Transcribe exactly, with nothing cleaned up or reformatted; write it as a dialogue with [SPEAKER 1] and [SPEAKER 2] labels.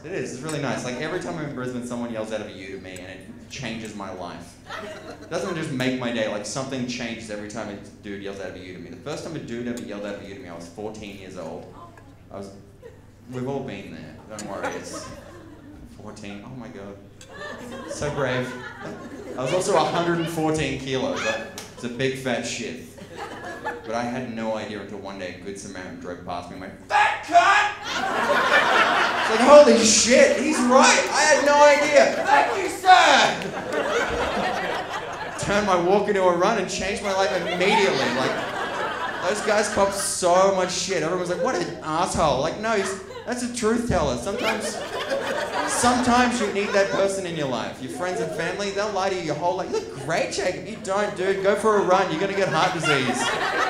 [SPEAKER 1] It is. It's really nice. Like every time I'm in Brisbane, someone yells out of a ute at me, and it changes my life. It doesn't just make my day. Like something changes every time a dude yells out of a ute at me. The first time a dude ever yelled out of a ute at me, I was fourteen years old. I was. We've all been there. Don't worry. It's fourteen. Oh my god. So brave. I was also one hundred fourteen kilos. It's a big fat shit. But I had no idea until one day a good Samaritan drove past me and went, "Fat cunt!" It's like, holy shit, he's right. I had no idea. Thank you, sir. Turned my walk into a run and changed my life immediately. Like, those guys cop so much shit. Everyone was like, what an asshole. Like, no, he's, that's a truth teller. Sometimes, sometimes you need that person in your life. Your friends and family, they'll lie to you your whole life. You look great, Jake. If you don't, dude, go for a run. You're going to get heart disease.